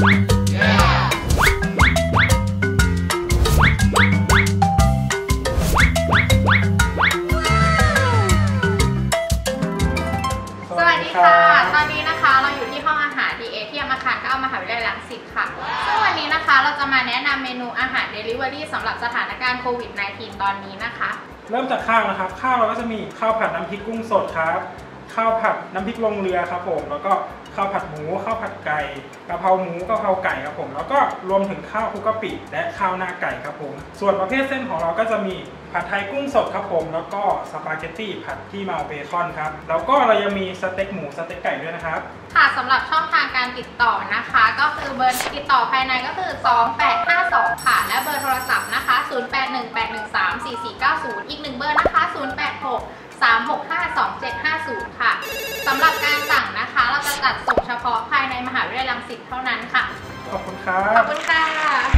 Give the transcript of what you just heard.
สวัสดีค่ะตอนนี้นะคะเราอยู่ที่ห้องอาหาร DA ที่อาคาร9มหาวิทยาลัยรังสิตค่ะซึ่งวันนี้นะคะเราจะมาแนะนำเมนูอาหาร Delivery สำหรับสถานการณ์โควิด -19 ตอนนี้นะคะเริ่มจากข้าวนะครับข้าวเราก็จะมีข้าวผัดน้ำพริกกุ้งสดครับข้าวผัดน้ำพริกลงเรือครับผมแล้วก็ข้าวผัดหมูข้าวผัดไก่กะเพราหมูกะเพราไก่ครับผมแล้วก็รวมถึงข้าวคลุกกะปิและข้าวหน้าไก่ครับผมส่วนประเภทเส้นของเราก็จะมีผัดไทยกุ้งสดครับผมแล้วก็สปาเกตตี้ผัดที่เมาเบคอนครับแล้วก็เรายังมีสเต็กหมูสเต็กไก่ด้วยนะครับค่ะสำหรับช่องทางการติดต่อนะคะก็คือเบอร์ติดต่อภายในก็คือ2852ค่ะและเบอร์โทรศัพท์นะคะ0818134490อีก1เบอร์นะคะ0863652750ค่ะสำหรับการสั่งนะคะเราจะจัดส่งเฉพาะภายในมหาวิทยาลัยรังสิตเท่านั้นค่ะขอบคุณครับขอบคุณค่ะ